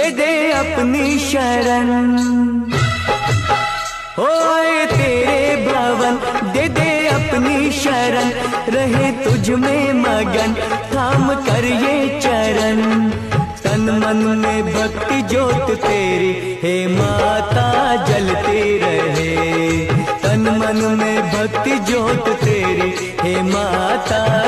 दे दे अपनी शरण। ओए तेरे भवन दे दे अपनी शरण, रहे तुझ में मगन थाम कर ये चरण। तन मन में भक्ति ज्योत तेरी हे माता जलती रहे, तन मन में भक्ति ज्योत तेरी हे माता